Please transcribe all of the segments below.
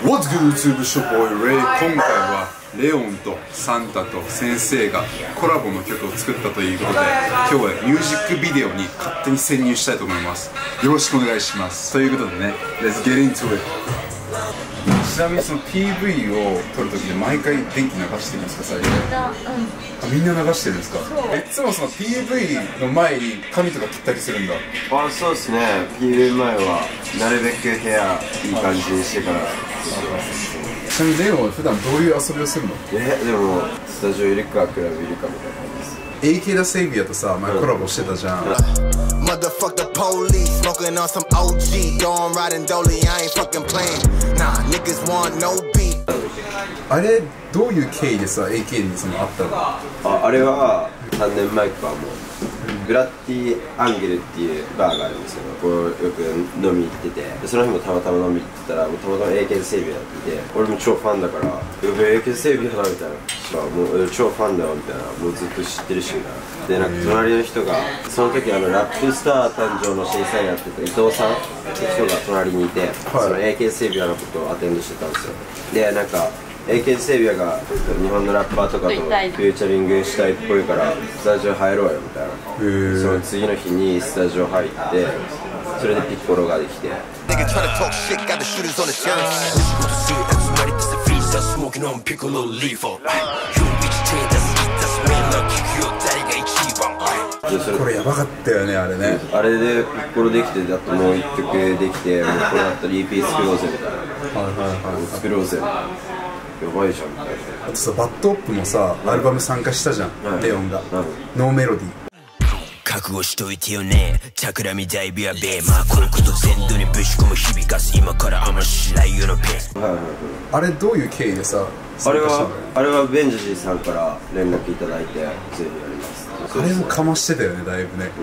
What's good YouTube ショッボーイレイ。今回はレオンとサンタと先生がコラボの曲を作ったということで、今日はミュージックビデオに勝手に潜入したいと思います。よろしくお願いします。ということでね、Let's get into it。ちなみにその PV を撮るときで毎回電気流してるんですか、最初。みんな流してるんですか。いつもその PV の前に髪とか切ったりするんだ。 あ、そうですね。PV 前はなるべくヘアいい感じにしてから。 ちなみにレオンは普段どういう遊びをするの？ でもスタジオいるかクラブいるかみたいな感じです。 AK ダセイビアとさ、前コラボしてたじゃん。 Motherfuck the police, smoking on some OG, going riding dolly, I ain't fucking playing. Nah, niggas want no beat. あれどういう経緯でさ AK にそのあったの？ あれは3年前かもうグラッティアンゲルっていうバーがあるんですけど、こうよく飲みに行ってて、でその日もたまたま飲みに行ったら、たまたま AK セイビアやってて、俺も超ファンだから「AK セイビアだ」みたいな、もう超ファンだよみたいな、もうずっと知ってるしみたいな。でなんか隣の人がその時ラップスター誕生の審査員やってた伊藤さんって人が隣にいて、その AK セイビアのことをアテンドしてたんですよ。でなんかAK セイビアが日本のラッパーとかとフューチャリングしたいっぽいからスタジオ入ろうよみたいな。その次の日にスタジオ入って、それでピッコロができて。 これやばかったよね、あれね。 あれでピッコロできて、あともう一曲できて、もうこれだったら EP 作ろうぜみたいな。作ろうぜみたいな。やばいじゃんみたいな。 あとさ、バッドオップもさ、アルバム参加したじゃん、レオンが。ノーメロディー。 覚悟しといてよね、企みだいぶやべえ。まあこのこと全土にぶち込む響かす今からあんましないよのペン。 あれどういう経緯でさ、 あれはベンジャジーさんから連絡いただいて、ぜひやります。 あれもかましてたよね、だいぶね。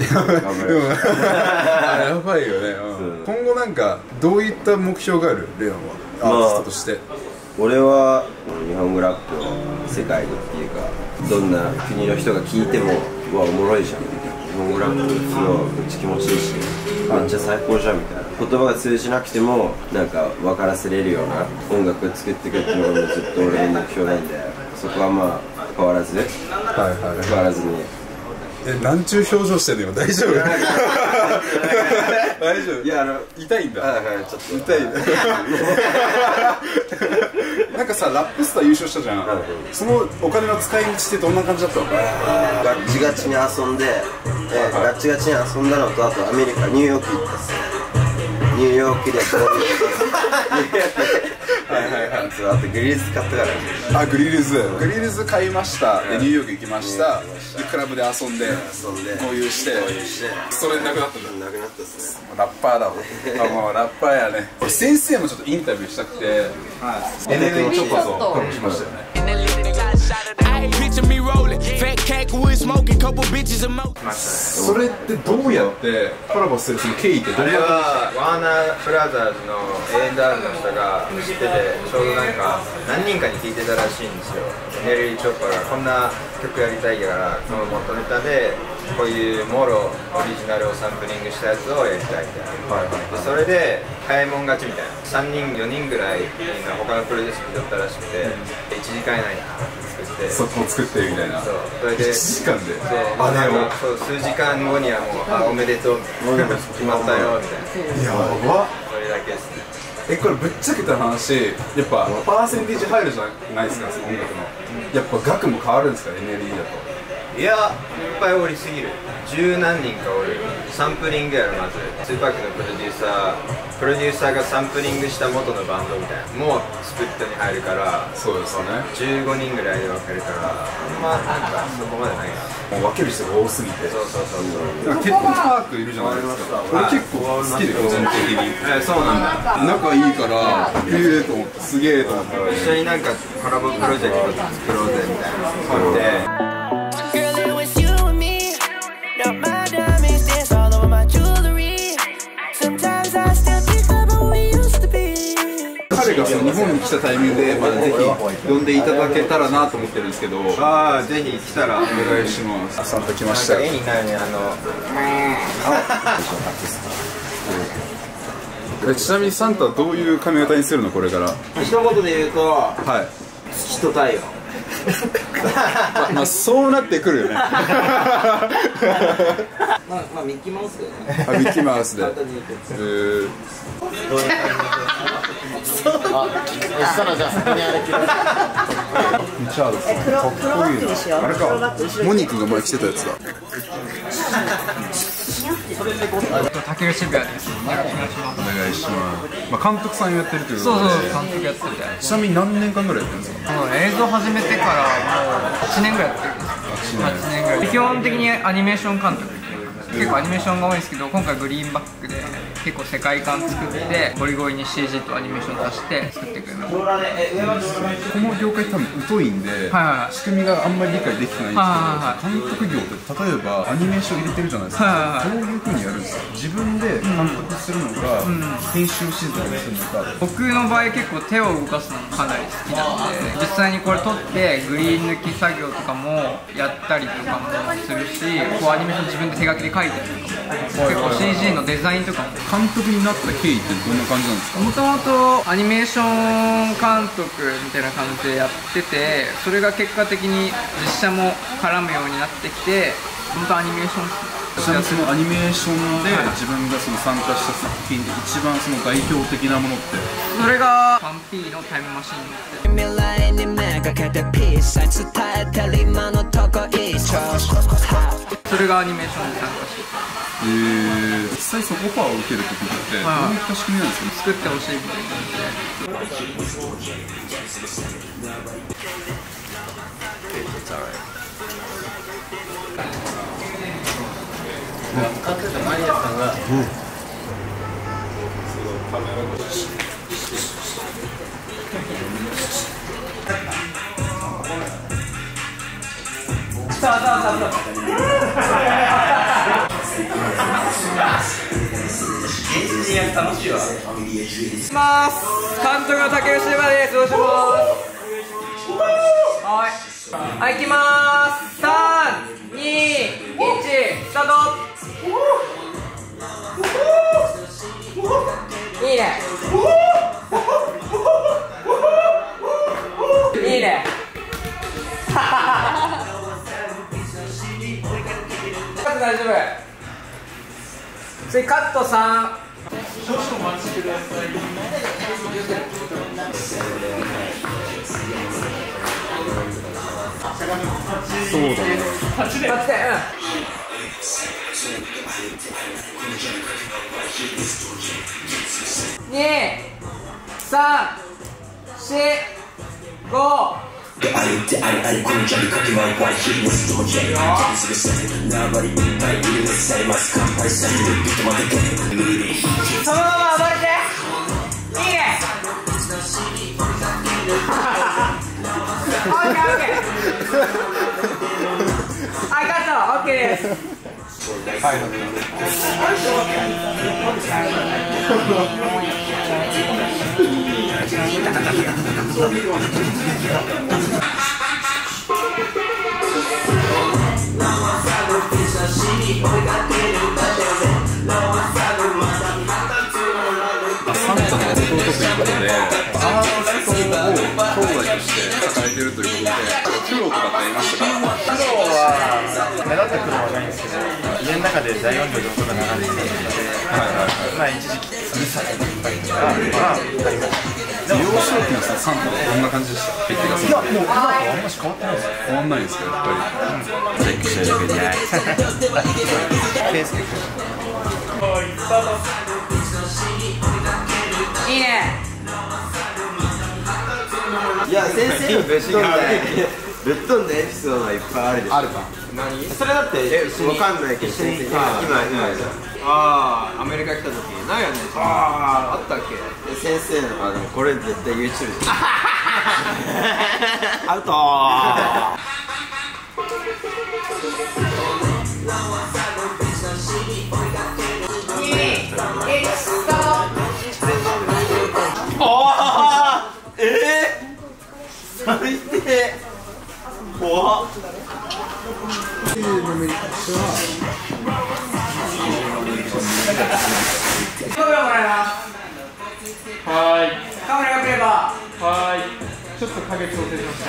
やばいよね。今後なんかどういった目標がある、レオンはアーティストとして。 俺は日本語ラップを世界にっていうか、どんな国の人が聞いてもうわおもろいじゃん、日本語ラップフローめっちゃ気持ちいいしめっちゃ最高じゃんみたいな、言葉が通じなくてもなんか分からせれるような音楽を作っていくっていうのがずっと俺の目標なんで、そこはまあ変わらず変わらずに。 なんちゅう表情してんのよ、大丈夫？大丈夫？いや、痛いんだ。 ちょっと痛い。 なんかさ、ラップスター優勝したじゃん。そのお金の使い道ってどんな感じだったの？ ガッチガチに遊んで、ガッチガチに遊んだのと、あとアメリカ、ニューヨーク行ったっす。ニューヨークであとグリルズ買ったから。 あ、グリルズ買いました。でニューヨーク行きました。でクラブで遊んで合流して、それなくなったんだ。 なくなったっすね。 ラッパーだもん。あ、ラッパーやね。先生もちょっとインタビューしたくて、NL ちょこそコラボしましたよね。それってどうやってコラボするその経緯ってどうやって？ ワーナーブラザーズの A&R の人が知ってて、ちょうどなんか何人かに聞いてたらしいんですよ。ネリー・チョッパーがこんな曲やりたいから、その元ネタでこういうモロオリジナルをサンプリングしたやつをやりたいみたいな。でそれで早いもん勝ちみたいな、3人4人ぐらいみんな他のプロデュースだったらしくて、1時間以内に作ってそこを作ってみたいな。 それで 1時間で。 そう数時間後にはもうおめでとう決まったよみたいな。 やばっ。 それだけですね。 これぶっちゃけた話、やっぱパーセンテージ入るじゃないですか、その音楽の。やっぱ額も変わるんですか、NLE だと。 いや、いっぱいおりすぎる。十何人かおる。サンプリングやる、まずツーパックのプロデューサーがサンプリングした元のバンドみたいなもうスプットに入るから、 そうですよね。 15人ぐらいで分かるから、あんまなんかそこまでないな。 もう分ける人が多すぎて。 そう結構パークいるじゃないですか。俺結構好きで、個人的に。 そうなんだ。 仲いいからと思って、すげえと思って。 一緒になんかコラボプロジェクト作ろうぜみたいな感じで。 彼がその日本に来たタイミングでまたぜひ呼んでいただけたらなと思ってるんですけど。 ああ、ぜひ来たらお願いします。サンタ来ましたよ。 絵になるね、 ちなみにサンタはどういう髪型にするのこれから？ 一言で言うと、 はい。 月と太陽。 まあそうなってくるよね。 まあミッキーマウスだよね。 あ、ミッキーマウスで。 簡単に言うと。 そしたらじゃあ先にあれ着る。 チャールズさんかっこいいな。あれか、モニクが前着てたやつだ。 タケル渋谷です。お願いします。 お願いします。まあ監督さんやってるということで。 そうそう、監督やってて。 ちなみに何年間ぐらいやってるんですか？ 映像始めてからもう8年ぐらいやってるんですよ。8年ぐらい。基本的にアニメーション監督。結構アニメーションが多いんですけど、今回グリーンバックで結構世界観作ってゴリゴリに CG とアニメーション足して作ってくれます。 この業界多分疎いんで、仕組みがあんまり理解できてないんですけど、監督業って例えばアニメーション入れてるじゃないですか、どういう風にやるんですか？自分で監督するのか、編集指示とかするのか。 僕の場合結構手を動かすのもかなり好きなんで、実際にこれ撮ってグリーン抜き作業とかもやったりとかもするし、こうアニメーション自分で手書きで書いたりとかも、結構 CG のデザインとかも。 監督になった経緯ってどんな感じなんですか？ もともとアニメーション監督みたいな感じでやってて、それが結果的に実写も絡むようになってきて、本当アニメーションちなみにそのアニメーションで自分がその参加した作品で一番その代表的なものって？ それが 1P のタイムマシンに乗って、それがアニメーションに参加してて、 実際そのオファーを受けるときってどういった仕組みなんですか？ 作ってほしいみたいな感じで。 マリアさんが楽しいわ。いきます。監督の竹内島です。どうします。はい。はい、いきます。3、2、1、スタート。いいね。いいね。大丈夫。次カット3。少々お待ちください。 そうだね。 8で。2、3、4、5。そのまま暴れて。いいね。オッケーオッケー。はい、カット。オッケーです。 サンタの弟ということで、アーティストを兄弟として抱えているということで、苦労とかってありましたか？ 苦労は目立った苦労はないんですけど、家の中で大音量で音が流れているので、まあ一時期うるさいだったりとか、まあありました。 幼少期のサンタはどんな感じでした？いや、 もう今とあんまし変わってないです。 変わんないですか、やっぱり。 いいね。 いや、先生のぶっ飛んだエピソードがいっぱいあるでしょ。あるか。何？それだってわかんないけど、先生今アメリカ来た時何やねん。あったっけ？ 先生のでもこれ絶対 YouTube でアウト最低怖っ。 5秒もらいます。 はーい。カメラよければ。はーい。ちょっと影調整しました。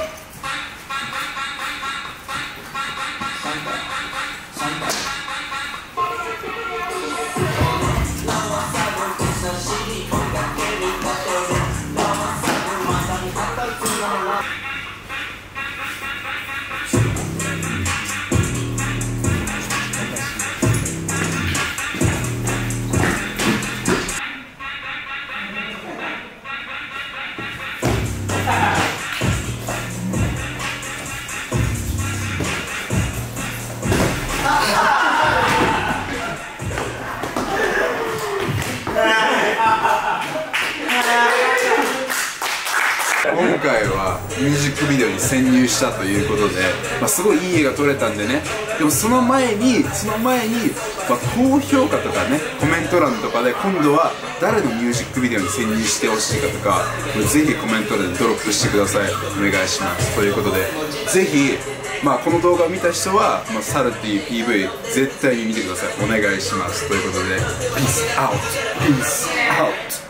今回はミュージックビデオに潜入したということで、すごいいい絵が撮れたんでね。でもその前に、高評価とかね、コメント欄とかで今度は誰のミュージックビデオに潜入してほしいかとか、ぜひコメント欄でドロップしてください。お願いします。ということで、ぜひこの動画を見た人は、サルティ PV 絶対に見てください。お願いします。ということで、ピースアウト。ピースアウト。